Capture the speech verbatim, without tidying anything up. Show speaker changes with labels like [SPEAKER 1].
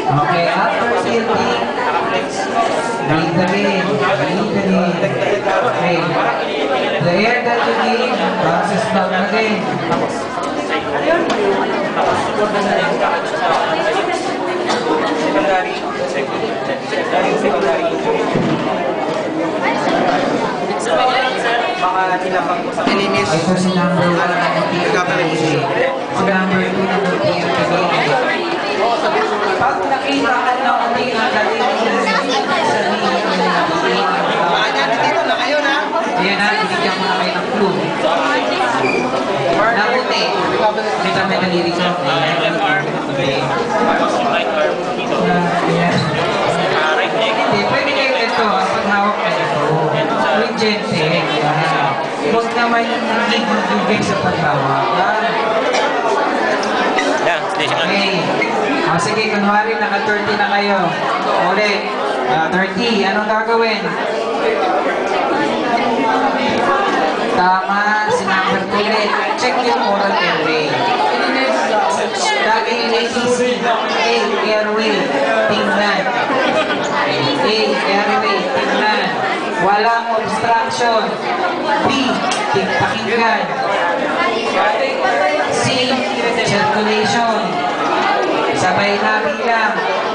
[SPEAKER 1] Okay, after tilting, breathe again, breathe again. Okay, the air that you gain, passes back again.
[SPEAKER 2] Secondary, secondary, secondary. Baka tinapang ko sa kilinis.
[SPEAKER 1] Ito si number one na nagkakaroon. Si number two na nagkakaroon. Pag nakita ka na ulit ang kalimutan sa
[SPEAKER 2] dito na kayo na.
[SPEAKER 1] ayan na, binigyan ko na kayo ng clue. Nabuti. Hindi kami nalirik sa hindi, pwede kayo ito. Pag hawak ka ito. With gentle. Huwag naman nagiging sa paghawak. Okay. O sige, kunwari naka thirty na kayo. Ulit. Uh, thirty. Anong gagawin? Tama. Si number two ulit. Check yung oral airway. Lagi A B C. A, airway. Tingnan. A, airway. Tingnan. Walang obstruction. B, pakinggan. C, circulation. Sabay na bilang.